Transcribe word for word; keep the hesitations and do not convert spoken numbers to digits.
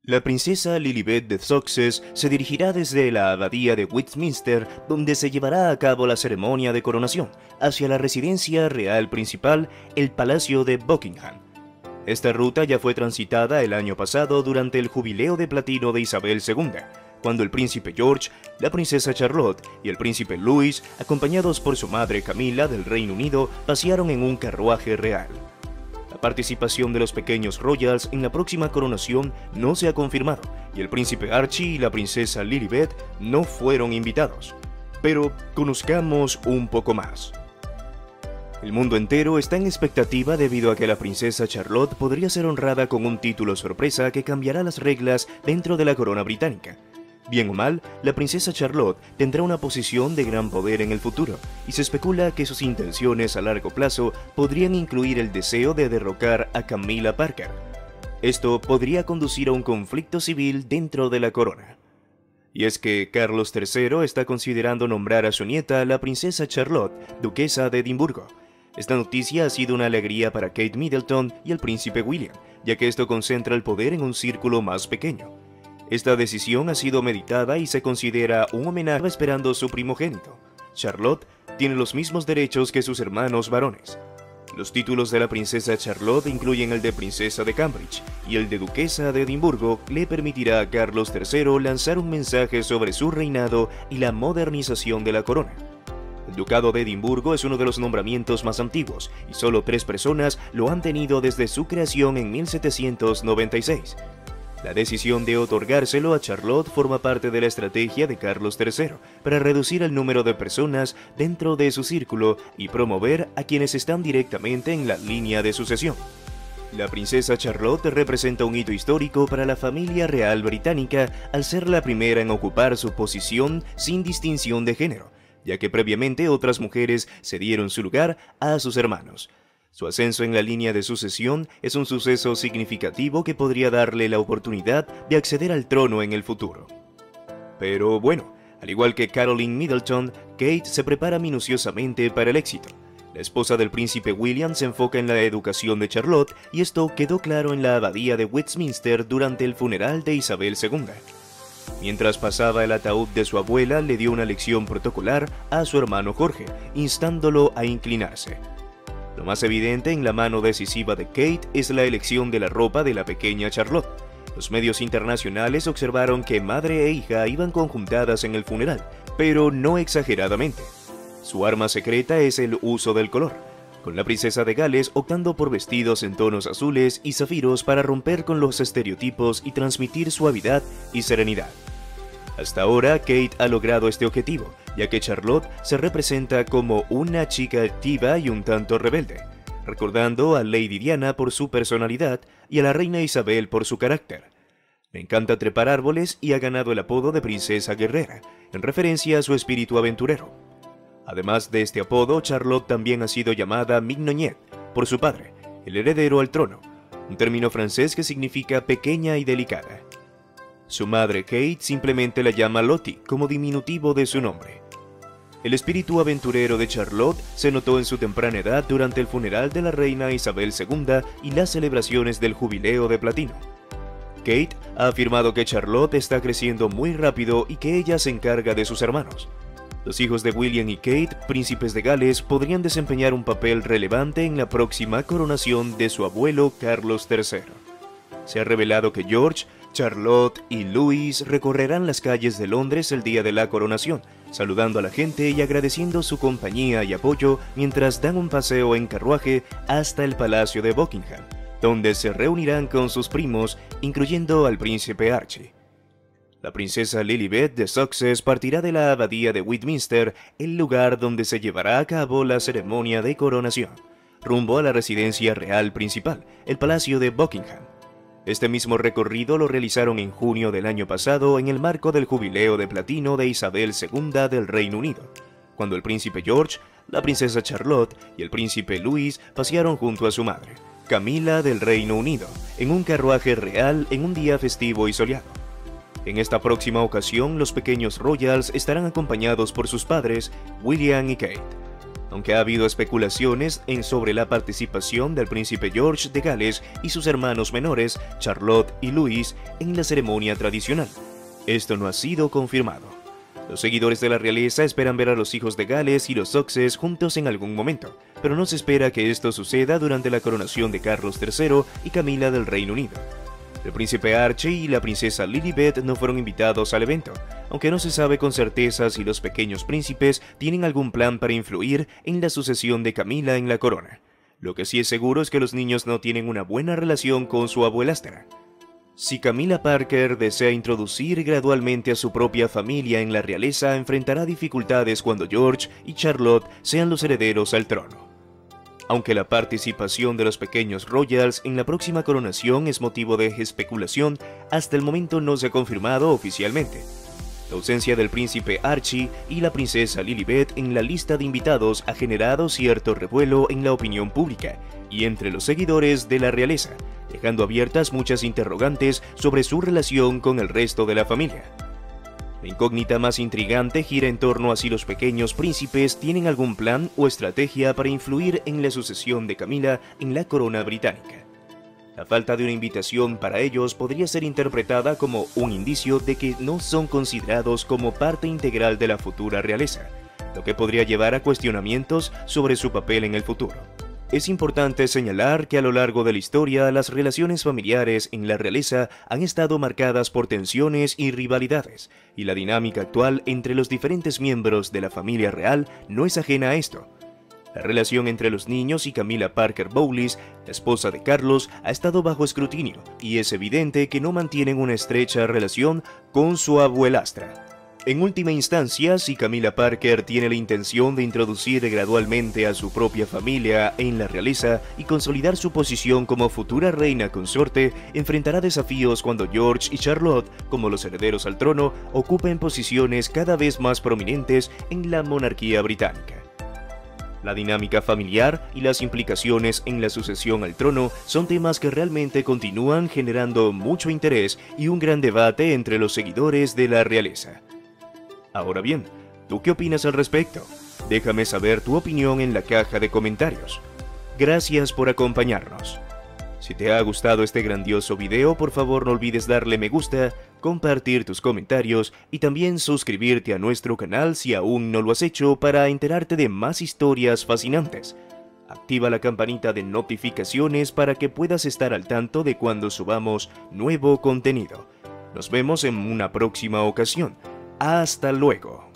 La princesa Lilibet de Sussex se dirigirá desde la abadía de Westminster, donde se llevará a cabo la ceremonia de coronación, hacia la residencia real principal, el Palacio de Buckingham. Esta ruta ya fue transitada el año pasado durante el Jubileo de Platino de Isabel segunda, cuando el príncipe George, la princesa Charlotte y el príncipe Louis, acompañados por su madre Camila del Reino Unido, pasearon en un carruaje real. La participación de los pequeños royals en la próxima coronación no se ha confirmado, y el príncipe Archie y la princesa Lilibet no fueron invitados. Pero conozcamos un poco más. El mundo entero está en expectativa debido a que la princesa Charlotte podría ser honrada con un título sorpresa que cambiará las reglas dentro de la corona británica. Bien o mal, la princesa Charlotte tendrá una posición de gran poder en el futuro, y se especula que sus intenciones a largo plazo podrían incluir el deseo de derrocar a Camilla Parker. Esto podría conducir a un conflicto civil dentro de la corona. Y es que Carlos tercero está considerando nombrar a su nieta, la princesa Charlotte, duquesa de Edimburgo. Esta noticia ha sido una alegría para Kate Middleton y el príncipe William, ya que esto concentra el poder en un círculo más pequeño. Esta decisión ha sido meditada y se considera un homenaje esperando su primogénito. Charlotte tiene los mismos derechos que sus hermanos varones. Los títulos de la princesa Charlotte incluyen el de princesa de Cambridge, y el de duquesa de Edimburgo le permitirá a Carlos tercero lanzar un mensaje sobre su reinado y la modernización de la corona. El ducado de Edimburgo es uno de los nombramientos más antiguos, y solo tres personas lo han tenido desde su creación en mil setecientos noventa y seis. La decisión de otorgárselo a Charlotte forma parte de la estrategia de Carlos tercero para reducir el número de personas dentro de su círculo y promover a quienes están directamente en la línea de sucesión. La princesa Charlotte representa un hito histórico para la familia real británica al ser la primera en ocupar su posición sin distinción de género, ya que previamente otras mujeres cedieron su lugar a sus hermanos. Su ascenso en la línea de sucesión es un suceso significativo que podría darle la oportunidad de acceder al trono en el futuro. Pero bueno, al igual que Caroline Middleton, Kate se prepara minuciosamente para el éxito. La esposa del príncipe William se enfoca en la educación de Charlotte, y esto quedó claro en la abadía de Westminster durante el funeral de Isabel segunda. Mientras pasaba el ataúd de su abuela, le dio una lección protocolar a su hermano Jorge, instándolo a inclinarse. Lo más evidente en la mano decisiva de Kate es la elección de la ropa de la pequeña Charlotte. Los medios internacionales observaron que madre e hija iban conjuntadas en el funeral, pero no exageradamente. Su arma secreta es el uso del color, con la princesa de Gales optando por vestidos en tonos azules y zafiros para romper con los estereotipos y transmitir suavidad y serenidad. Hasta ahora, Kate ha logrado este objetivo, ya que Charlotte se representa como una chica activa y un tanto rebelde, recordando a Lady Diana por su personalidad y a la reina Isabel por su carácter. Le encanta trepar árboles y ha ganado el apodo de princesa guerrera, en referencia a su espíritu aventurero. Además de este apodo, Charlotte también ha sido llamada Mignonette por su padre, el heredero al trono, un término francés que significa pequeña y delicada. Su madre Kate simplemente la llama Lottie como diminutivo de su nombre. El espíritu aventurero de Charlotte se notó en su temprana edad durante el funeral de la reina Isabel segunda y las celebraciones del Jubileo de Platino. Kate ha afirmado que Charlotte está creciendo muy rápido y que ella se encarga de sus hermanos. Los hijos de William y Kate, príncipes de Gales, podrían desempeñar un papel relevante en la próxima coronación de su abuelo Carlos tercero. Se ha revelado que George, Charlotte y Louis recorrerán las calles de Londres el día de la coronación, saludando a la gente y agradeciendo su compañía y apoyo mientras dan un paseo en carruaje hasta el Palacio de Buckingham, donde se reunirán con sus primos, incluyendo al príncipe Archie. La princesa Lilibet de Sussex partirá de la abadía de Westminster, el lugar donde se llevará a cabo la ceremonia de coronación, rumbo a la residencia real principal, el Palacio de Buckingham. Este mismo recorrido lo realizaron en junio del año pasado en el marco del Jubileo de Platino de Isabel segunda del Reino Unido, cuando el príncipe George, la princesa Charlotte y el príncipe Louis pasearon junto a su madre, Camila del Reino Unido, en un carruaje real en un día festivo y soleado. En esta próxima ocasión, los pequeños royals estarán acompañados por sus padres, William y Kate. aunque ha habido especulaciones en sobre la participación del príncipe George de Gales y sus hermanos menores, Charlotte y Louis, en la ceremonia tradicional. Esto no ha sido confirmado. Los seguidores de la realeza esperan ver a los hijos de Gales y los Sussex juntos en algún momento, pero no se espera que esto suceda durante la coronación de Carlos tercero y Camila del Reino Unido. El príncipe Archie y la princesa Lilibet no fueron invitados al evento, aunque no se sabe con certeza si los pequeños príncipes tienen algún plan para influir en la sucesión de Camila en la corona. Lo que sí es seguro es que los niños no tienen una buena relación con su abuelastra. Si Camilla Parker desea introducir gradualmente a su propia familia en la realeza, enfrentará dificultades cuando George y Charlotte sean los herederos al trono. Aunque la participación de los pequeños royals en la próxima coronación es motivo de especulación, hasta el momento no se ha confirmado oficialmente. La ausencia del príncipe Archie y la princesa Lilibet en la lista de invitados ha generado cierto revuelo en la opinión pública y entre los seguidores de la realeza, dejando abiertas muchas interrogantes sobre su relación con el resto de la familia. La incógnita más intrigante gira en torno a si los pequeños príncipes tienen algún plan o estrategia para influir en la sucesión de Camila en la corona británica. La falta de una invitación para ellos podría ser interpretada como un indicio de que no son considerados como parte integral de la futura realeza, lo que podría llevar a cuestionamientos sobre su papel en el futuro. Es importante señalar que a lo largo de la historia las relaciones familiares en la realeza han estado marcadas por tensiones y rivalidades, y la dinámica actual entre los diferentes miembros de la familia real no es ajena a esto. La relación entre los niños y Camilla Parker Bowles, la esposa de Carlos, ha estado bajo escrutinio, y es evidente que no mantienen una estrecha relación con su abuelastra. En última instancia, si Camilla Parker tiene la intención de introducir gradualmente a su propia familia en la realeza y consolidar su posición como futura reina consorte, enfrentará desafíos cuando George y Charlotte, como los herederos al trono, ocupen posiciones cada vez más prominentes en la monarquía británica. La dinámica familiar y las implicaciones en la sucesión al trono son temas que realmente continúan generando mucho interés y un gran debate entre los seguidores de la realeza. Ahora bien, ¿tú qué opinas al respecto? Déjame saber tu opinión en la caja de comentarios. Gracias por acompañarnos. Si te ha gustado este grandioso video, por favor no olvides darle me gusta, compartir tus comentarios y también suscribirte a nuestro canal si aún no lo has hecho para enterarte de más historias fascinantes. Activa la campanita de notificaciones para que puedas estar al tanto de cuando subamos nuevo contenido. Nos vemos en una próxima ocasión. Hasta luego.